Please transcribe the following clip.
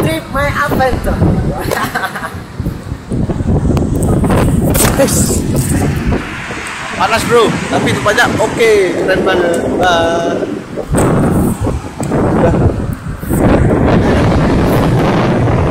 Ini main apa itu? Panas bro, tapi itu banyak. Oke, keren banget.